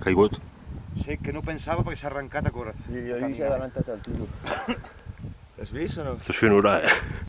caigut. Sí, que no pensava perquè s'ha arrencat a córrer. Sí, jo he vist adelantat el tiro. L'has vist o no? Estàs fent hora, eh?